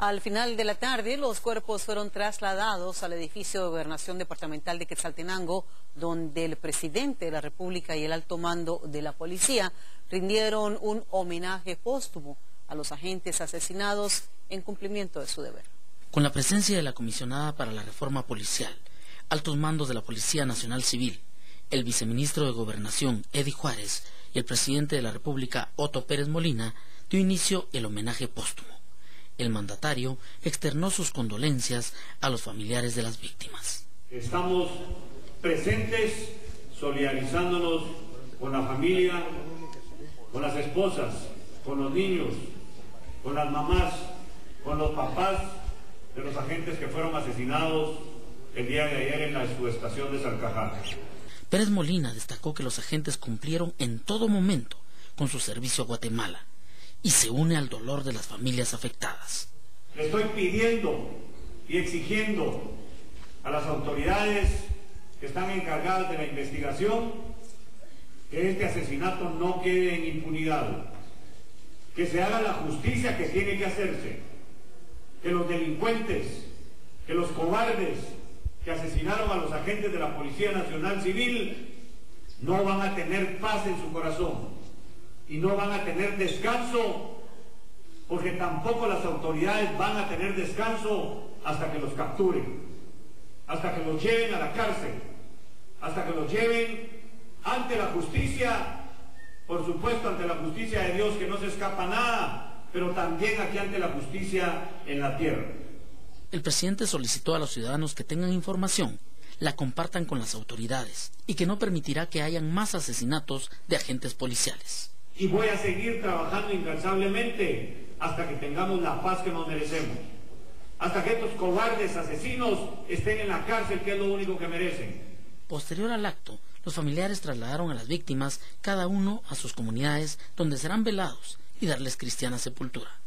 Al final de la tarde, los cuerpos fueron trasladados al edificio de Gobernación Departamental de Quetzaltenango, donde el presidente de la República y el alto mando de la policía rindieron un homenaje póstumo a los agentes asesinados en cumplimiento de su deber. Con la presencia de la comisionada para la reforma policial, altos mandos de la Policía Nacional Civil, el viceministro de Gobernación, Edy Juárez, y el presidente de la República, Otto Pérez Molina, dio inicio el homenaje póstumo. El mandatario externó sus condolencias a los familiares de las víctimas. Estamos presentes, solidarizándonos con la familia, con las esposas, con los niños, con las mamás, con los papás de los agentes que fueron asesinados el día de ayer en la subestación de Salcajá. Pérez Molina destacó que los agentes cumplieron en todo momento con su servicio a Guatemala y se une al dolor de las familias afectadas. Le estoy pidiendo y exigiendo a las autoridades que están encargadas de la investigación que este asesinato no quede en impunidad, que se haga la justicia que tiene que hacerse, que los delincuentes, que los cobardes que asesinaron a los agentes de la Policía Nacional Civil no van a tener paz en su corazón y no van a tener descanso, porque tampoco las autoridades van a tener descanso hasta que los capturen, hasta que los lleven a la cárcel, hasta que los lleven ante la justicia, por supuesto ante la justicia de Dios, que no se escapa nada, pero también aquí ante la justicia en la tierra. El presidente solicitó a los ciudadanos que tengan información, la compartan con las autoridades y que no permitirá que hayan más asesinatos de agentes policiales. Y voy a seguir trabajando incansablemente hasta que tengamos la paz que nos merecemos, hasta que estos cobardes asesinos estén en la cárcel, que es lo único que merecen. Posterior al acto, los familiares trasladaron a las víctimas, cada uno a sus comunidades, donde serán velados y darles cristiana sepultura.